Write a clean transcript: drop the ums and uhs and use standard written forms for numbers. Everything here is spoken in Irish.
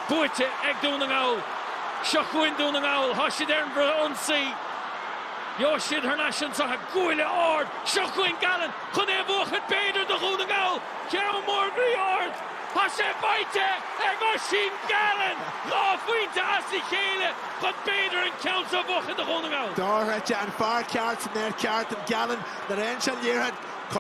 Buite ag Donegal. Shochwin Donegal. Hoshid Ernbra Unsi. Yoshid Hernashan sa Guile Ord. Shochwin Gallen. Chune Vuchet Bader the Donegal. Kero Morgri Ord. Hashe Baite ag Oshin Gallen. Lafuinte Asi Kele. Chut Bader and Council Vuchet the Donegal. Dorha Jan Far Carts and their Cart and Gallen. The Renshal Yearhead.